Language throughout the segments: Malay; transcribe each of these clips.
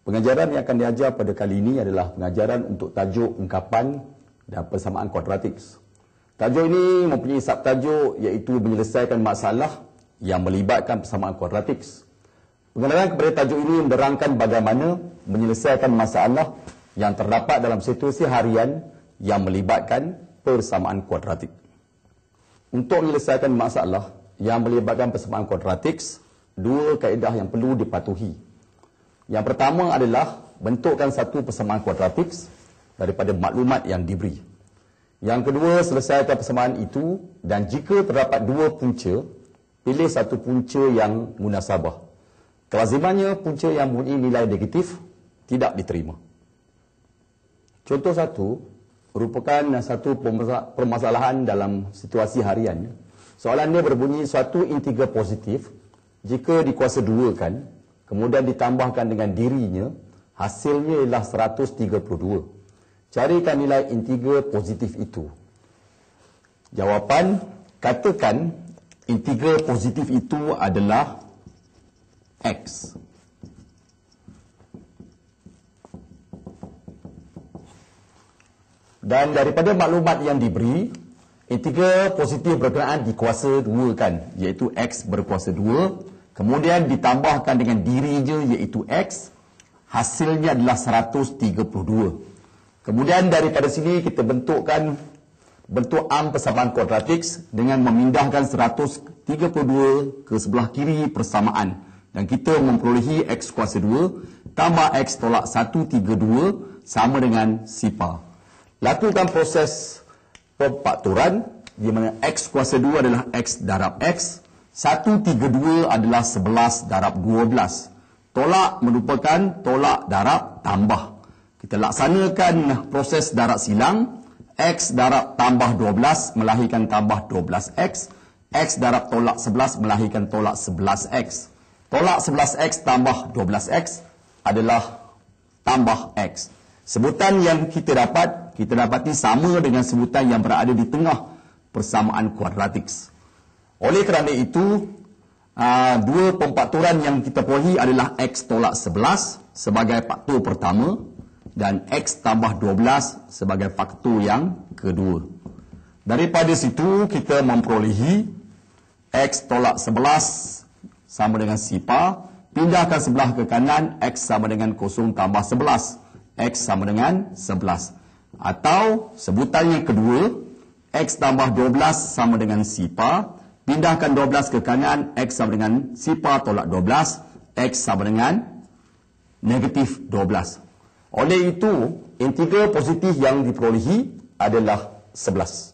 Pengajaran yang akan diajar pada kali ini adalah pengajaran untuk tajuk ungkapan dan persamaan kuadratik. Tajuk ini mempunyai subtajuk iaitu menyelesaikan masalah yang melibatkan persamaan kuadratik. Pengenalan kepada tajuk ini menerangkan bagaimana menyelesaikan masalah yang terdapat dalam situasi harian yang melibatkan persamaan kuadratik. Untuk menyelesaikan masalah yang melibatkan persamaan kuadratik, dua kaedah yang perlu dipatuhi. Yang pertama adalah bentukkan satu persamaan kuadratik daripada maklumat yang diberi. Yang kedua, selesaikan persamaan itu dan jika terdapat dua punca, pilih satu punca yang munasabah. Kelazimannya, punca yang mempunyai nilai negatif tidak diterima. Contoh satu merupakan satu permasalahan dalam situasi harian. Soalan dia berbunyi suatu integer positif jika dikuasa duakan, kemudian ditambahkan dengan dirinya, hasilnya ialah 132. Carikan nilai integer positif itu. Jawapan, katakan integer positif itu adalah X. Dan daripada maklumat yang diberi, integer positif berkenaan dikuasa duakan, iaitu X berkuasa 2. Kemudian ditambahkan dengan dirinya iaitu X, hasilnya adalah 132. Kemudian daripada sini kita bentukkan bentuk am persamaan kuadratik dengan memindahkan 132 ke sebelah kiri persamaan. Dan kita memperolehi X kuasa 2 tambah X tolak 132 sama dengan sifar. Lakukan proses pemfaktoran di mana X kuasa 2 adalah X darab X. 132 adalah 11 darab 12. Tolak merupakan tolak darab tambah. Kita laksanakan proses darab silang. X darab tambah 12 melahirkan tambah 12X. X darab tolak 11 melahirkan tolak 11X. Tolak 11X tambah 12X adalah tambah X. Sebutan yang kita dapati sama dengan sebutan yang berada di tengah persamaan kuadratik. Oleh kerana itu, dua pemfaktoran yang kita perolehi adalah X tolak 11 sebagai faktor pertama dan X tambah 12 sebagai faktor yang kedua. Daripada situ, kita memperolehi X tolak 11 sama dengan sifar, pindahkan sebelah ke kanan, X sama dengan 0 tambah 11, X sama dengan 11. Atau sebutan yang kedua, X tambah 12 sama dengan sifar, pindahkan 12 ke kanan, X sama dengan sifar tolak 12, X sama dengan negatif 12. Oleh itu, integer positif yang diperolehi adalah 11.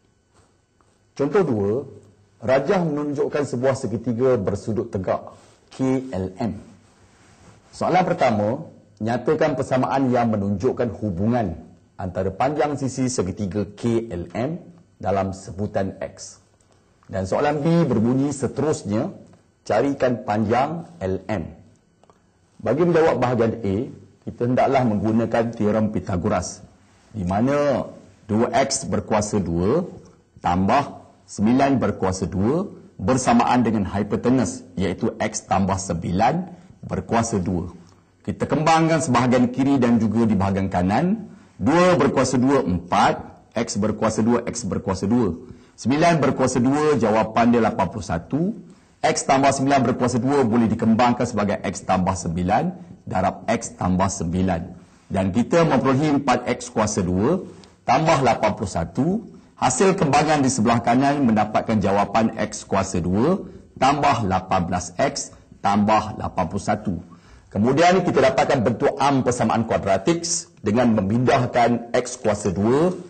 Contoh 2, rajah menunjukkan sebuah segitiga bersudut tegak, KLM. Soalan pertama, nyatakan persamaan yang menunjukkan hubungan antara panjang sisi segitiga KLM dalam sebutan X. Dan soalan B berbunyi seterusnya, carikan panjang LM. Bagi menjawab bahagian A, kita hendaklah menggunakan teorem Pythagoras, di mana 2X berkuasa 2 tambah 9 berkuasa 2 bersamaan dengan hipotenus, iaitu X tambah 9 berkuasa 2. Kita kembangkan sebahagian kiri dan juga di bahagian kanan. 2 berkuasa 2, 4. X berkuasa 2, X berkuasa 2. 9 berkuasa 2, jawapan dia 81. X tambah 9 berkuasa 2 boleh dikembangkan sebagai X tambah 9 darab X tambah 9. Dan kita memperolehi 4X kuasa 2 tambah 81. Hasil kembangan di sebelah kanan mendapatkan jawapan X kuasa 2 tambah 18X tambah 81. Kemudian kita dapatkan bentuk am persamaan kuadratik dengan memindahkan X kuasa 2,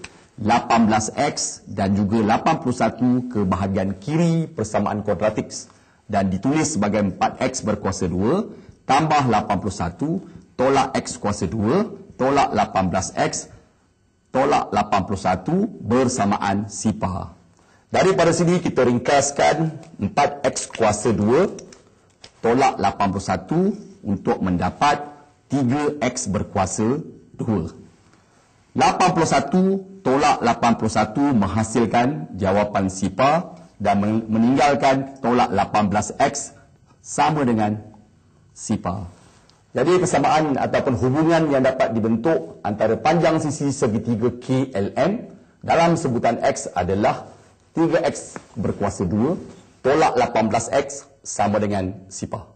18X dan juga 81 ke bahagian kiri persamaan kuadratik dan ditulis sebagai 4X berkuasa 2 tambah 81 tolak X kuasa 2 tolak 18X tolak 81 bersamaan sifar. Daripada sini kita ringkaskan 4X kuasa 2 tolak 81 untuk mendapat 3X berkuasa 2. 81 tolak 81 menghasilkan jawapan sifar dan meninggalkan tolak 18X sama dengan sifar. Jadi persamaan ataupun hubungan yang dapat dibentuk antara panjang sisi segitiga KLM dalam sebutan X adalah 3X berkuasa 2 tolak 18X sama dengan sifar.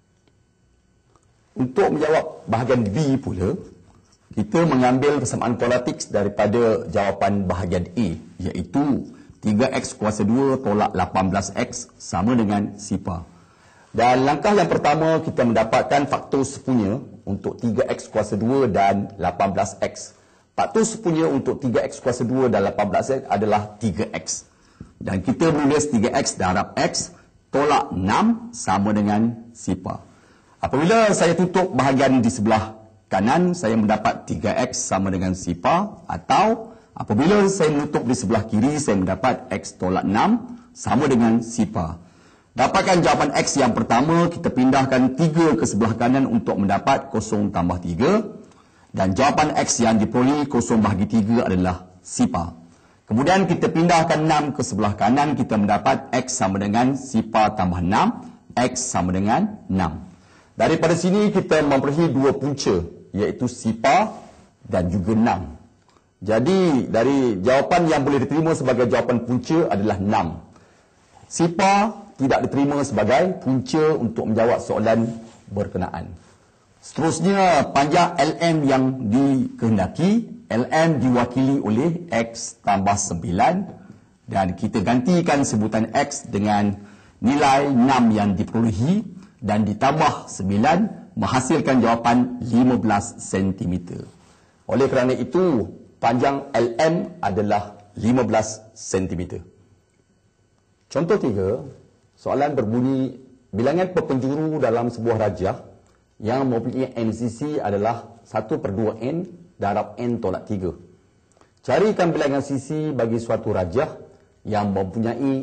Untuk menjawab bahagian B pula, kita mengambil persamaan kuadratik daripada jawapan bahagian A, iaitu 3X kuasa 2 tolak 18X sama dengan sifar. Dan langkah yang pertama, kita mendapatkan faktor sepunya untuk 3X kuasa 2 dan 18X. Faktor sepunya untuk 3X kuasa 2 dan 18X adalah 3X. Dan kita menulis 3X darab X tolak 6 sama dengan sifar. Apabila saya tutup bahagian di sebelah kanan, saya mendapat 3X sama dengan sifar. Atau apabila saya menutup di sebelah kiri, saya mendapat X tolak 6 sama dengan sifar. Dapatkan jawapan X yang pertama, kita pindahkan 3 ke sebelah kanan untuk mendapat 0 tambah 3. Dan jawapan X yang diperolehi 0 bahagi 3 adalah sifar. Kemudian kita pindahkan 6 ke sebelah kanan, kita mendapat X sama dengan sifar tambah 6. X sama dengan 6. Daripada sini kita memperolehi 2 punca, iaitu sifar dan juga 6. Jadi dari jawapan yang boleh diterima sebagai jawapan punca adalah 6. Sifar tidak diterima sebagai punca untuk menjawab soalan berkenaan. Seterusnya, panjang LM yang dikehendaki. LM diwakili oleh X tambah 9 dan kita gantikan sebutan X dengan nilai 6 yang diperolehi dan ditambah 9 menghasilkan jawapan 15 cm. Oleh kerana itu, panjang LM adalah 15 cm. Contoh 3. Soalan berbunyi, bilangan perpenjuru dalam sebuah rajah yang mempunyai n sisi adalah 1/2n darab n tolak 3. Carikan bilangan sisi bagi suatu rajah yang mempunyai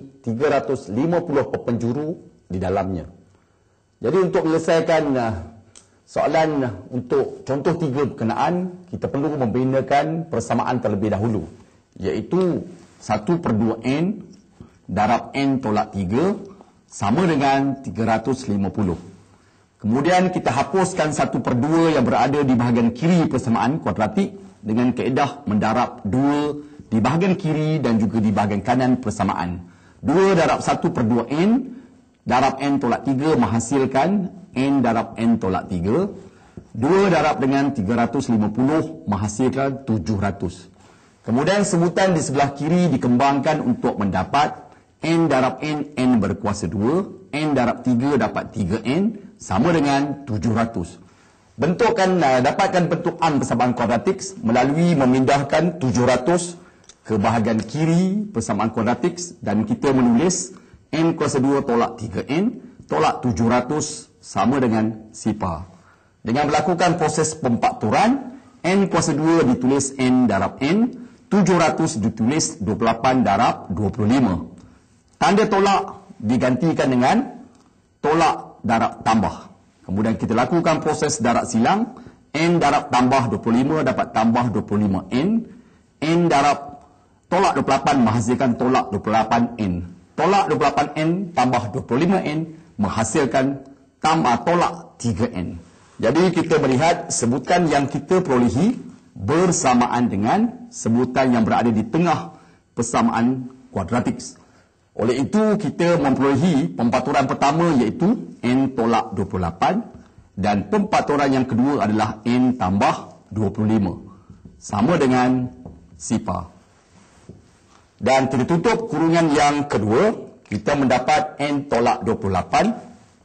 350 perpenjuru di dalamnya. Jadi untuk menyelesaikan soalan untuk contoh 3 berkenaan, kita perlu membinakan persamaan terlebih dahulu, iaitu 1/2n darab n tolak 3 sama dengan 350. Kemudian kita hapuskan 1/2 yang berada di bahagian kiri persamaan kuadratik dengan kaedah mendarab 2 di bahagian kiri dan juga di bahagian kanan persamaan. 2 darab 1/2n darab n tolak 3 menghasilkan n darab n tolak 3. 2 darab dengan 350 menghasilkan 700. Kemudian sebutan di sebelah kiri dikembangkan untuk mendapat n darab n berkuasa 2, n darab 3 dapat 3n, sama dengan 700. Dapatkan bentukan persamaan kuadratik melalui memindahkan 700 ke bahagian kiri persamaan kuadratik dan kita menulis n kuasa 2 tolak 3n, tolak 700 sama dengan sifar. Dengan melakukan proses pemfaktoran, n kuasa 2 ditulis n darab n, 700 ditulis 28 darab 25. Tanda tolak digantikan dengan tolak darab tambah. Kemudian kita lakukan proses darab silang. N darab tambah 25 dapat tambah 25N. N darab tolak 28 menghasilkan tolak 28N. Tolak 28N tambah 25N menghasilkan tambah tolak 3N. Jadi kita melihat sebutan yang kita perolehi bersamaan dengan sebutan yang berada di tengah persamaan kuadratik. Oleh itu, kita memperolehi pemfaktoran pertama iaitu n tolak 28 dan pemfaktoran yang kedua adalah n tambah 25. Sama dengan sifar. Dan kita tutup kurungan yang kedua, kita mendapat n tolak 28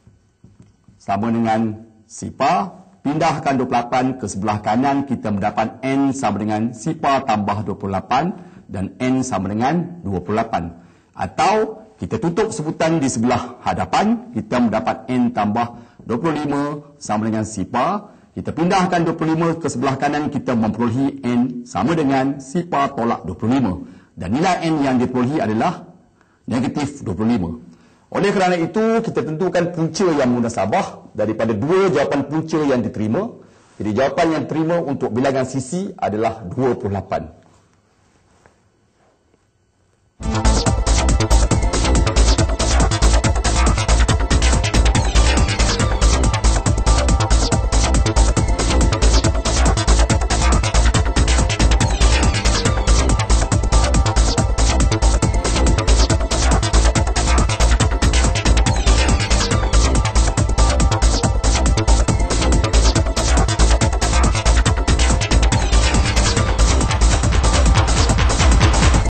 sama dengan sifar. Pindahkan 28 ke sebelah kanan, kita mendapat n sama dengan sifar tambah 28 dan n sama dengan 28. Atau kita tutup sebutan di sebelah hadapan, kita mendapat n tambah 25 sama dengan sifar. Kita pindahkan 25 ke sebelah kanan, kita memperolehi n sama dengan sifar tolak 25. Dan nilai n yang diperolehi adalah negatif 25. Oleh kerana itu, kita tentukan punca yang munasabah daripada 2 jawapan punca yang diterima. Jadi jawapan yang diterima untuk bilangan sisi adalah 28.